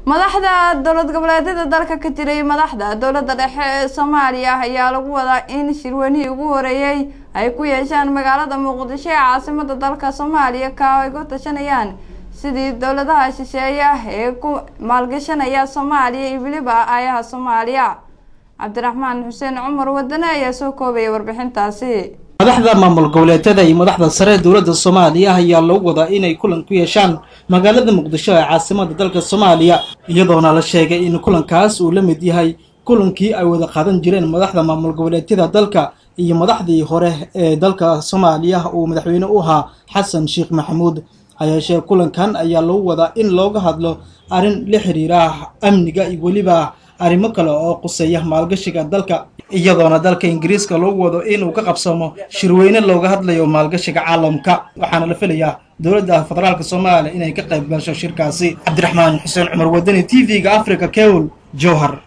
madaxda dowlad goboleedyada dalka ka jiray madaxda dowladda dhexe ee Soomaaliya ayaa lagu wadaa in shirweynihii ugu horeeyay ay ku yeeshaan magaalada Muqdisho ee caasimadda dalka Soomaaliya ka ay ku tashanayaan sidii dowladaha shisheeye ee ku maalgashanaya Soomaaliya iyo waliba ayaha Soomaaliya. Cabdiraxmaan Xuseen Cumar Wadane ayaa soo koobay warbixintaasi. madaxda maamul goboleedyada iyo madaxda sare dowladda Soomaaliya ayaa lagu wadaa inay kulan ku yeeshaan magaalada Muqdisho ee caasimadda dalka Soomaaliya iyadoona la sheegay in kulankaas uu la mid yahay kulankii ay wada qaadan jireen madaxda maamul goboleedyada dalka iyo madaxdii hore ee dalka Soomaaliya uu madaxweyne u ahaa Xasan Sheekh Maxamuud. Hay'adda kulankan ayaa lagu wadaa in looga hadlo arrin la xiriira amniga iyo waliba arrimo kale oo quseeya maalgashiga dalka iyadoona dalka Ingiriiska loo wado inuu ka qabsamo shirweyne looga hadlayo maalgashiga caalamka waxaana la filayaa dowladda federaalka Soomaaliya inay ka qayb gasho shirkaasi. Cabdiraxmaan Xuseen Cumar Wadani TV-ga Africa Cable Jowhar.